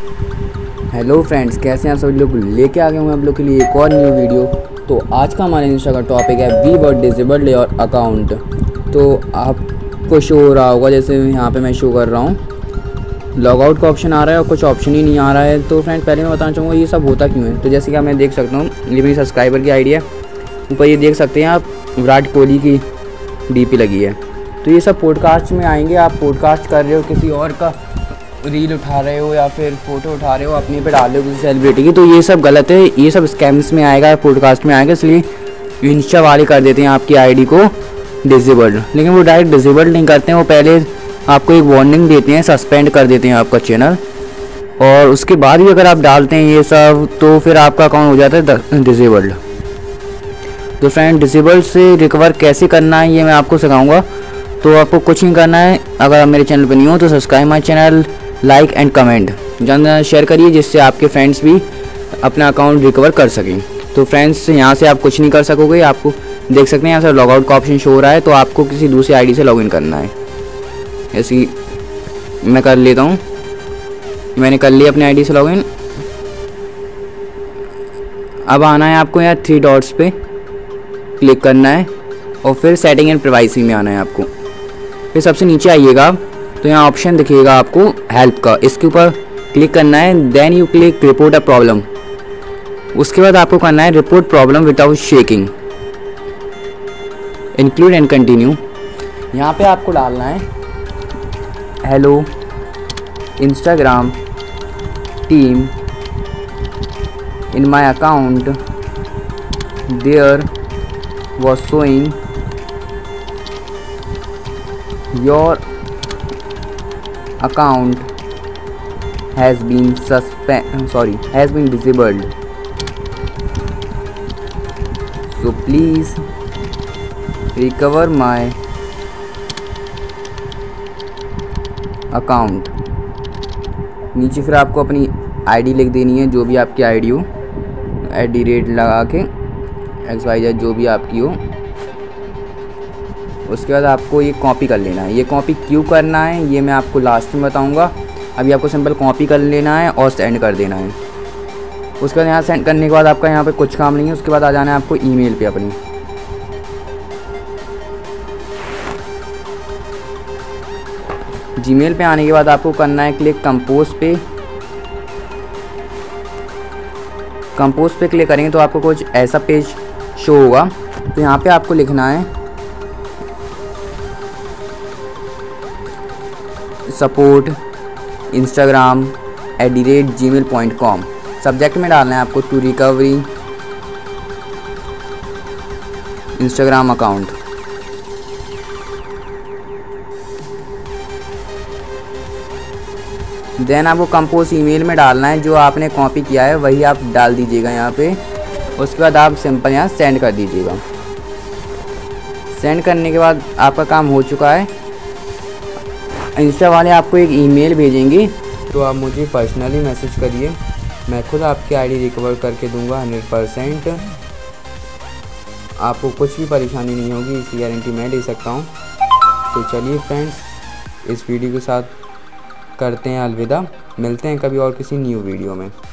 Hello friends, कैसे हैं आप सभी लोग। लेके आ गए हूँ आप लोग के लिए एक और न्यू वीडियो। तो आज का हमारे इंस्टा का टॉपिक है we word disabled your account. तो आपको शो हो रहा होगा, जैसे यहाँ पे मैं शो कर रहा हूँ, लॉग आउट का ऑप्शन आ रहा है और कुछ ऑप्शन ही नहीं आ रहा है। तो फ्रेंड पहले मैं बताना चाहूँगा ये सब होता क्यों है। तो जैसे कि मैं देख सकता हूँ, ये मेरी सब्सक्राइबर की आईडी है। ऊपर ये देख सकते हैं आप, विराट कोहली की डीपी लगी है। तो ये सब पॉडकास्ट में आएंगे। आप पॉडकास्ट कर रहे हो, किसी और का रील उठा रहे हो या फिर फ़ोटो उठा रहे हो, अपने पे डाल रहे हो किसी सेलिब्रिटी की, तो ये सब गलत है। ये सब स्कैम्स में आएगा, पॉडकास्ट में आएगा। इसलिए इंस्टा वाले कर देते हैं आपकी आईडी को डिसेबल्ड। लेकिन वो डायरेक्ट डिसेबल्ड नहीं करते हैं, वो पहले आपको एक वार्निंग देते हैं, सस्पेंड कर देते हैं आपका चैनल, और उसके बाद भी अगर आप डालते हैं ये सब तो फिर आपका अकाउंट हो जाता है डिसेबल्ड। तो फ्रेंड, डिसेबल्ड से रिकवर कैसे करना है ये मैं आपको सिखाऊंगा। तो आपको कुछ नहीं करना है, अगर आप मेरे चैनल पर नहीं हो तो subscribe my channel, like and comment, ज़्यादा शेयर करिए, जिससे आपके फ्रेंड्स भी अपना अकाउंट रिकवर कर सकें। तो फ्रेंड्स, यहाँ से आप कुछ नहीं कर सकोगे। आपको देख सकते हैं यहाँ से लॉग आउट का ऑप्शन शो हो रहा है, तो आपको किसी दूसरी आईडी से लॉगिन करना है। ऐसी मैं कर लेता हूँ, मैंने कर लिया अपनी आईडी से लॉगिन। अब आना है आपको यहाँ 3 डॉट्स पे क्लिक करना है और फिर सेटिंग एंड प्राइवेसी में आना है आपको। फिर सबसे नीचे आइएगा तो यहाँ ऑप्शन दिखेगा आपको हेल्प का, इसके ऊपर क्लिक करना है। Then you click report a problem. उसके बाद आपको करना है report problem without shaking, include and continue. यहाँ पे आपको डालना है hello Instagram team, in my account there was showing your account has been disabled, so please recover my account। नीचे फिर आपको अपनी आईडी लिख देनी है, जो भी आपकी आईडी हो, @ लगा के XYZ जो भी आपकी हो। उसके बाद आपको ये कॉपी कर लेना है। ये कॉपी क्यों करना है ये मैं आपको लास्ट में बताऊंगा। अभी आपको सिंपल कॉपी कर लेना है और सेंड कर देना है। उसके बाद यहाँ सेंड करने के बाद आपका यहाँ पे कुछ काम नहीं है। उसके बाद आ जाना है आपको ईमेल पे अपनी। जीमेल पे आने के बाद आपको करना है क्लिक कंपोज पे। कंपोज पे क्लिक करेंगे तो आपको कुछ ऐसा पेज शो होगा। तो यहाँ पे आपको लिखना है सपोर्ट इंस्टाग्राम @gmail.com। सब्जेक्ट में डालना है आपको to recovery Instagram account. Then आपको कंपोज ईमेल में डालना है, जो आपने कॉपी किया है वही आप डाल दीजिएगा यहाँ पे। उसके बाद आप सिंपल यहाँ सेंड कर दीजिएगा। सेंड करने के बाद आपका काम हो चुका है। इंस्टा वाले आपको एक ईमेल भेजेंगे, तो आप मुझे पर्सनली मैसेज करिए, मैं खुद आपकी आईडी रिकवर करके दूंगा 100%। आपको कुछ भी परेशानी नहीं होगी, इसकी गारंटी मैं दे सकता हूँ। तो चलिए फ्रेंड्स, इस वीडियो के साथ करते हैं अलविदा। मिलते हैं कभी और किसी न्यू वीडियो में।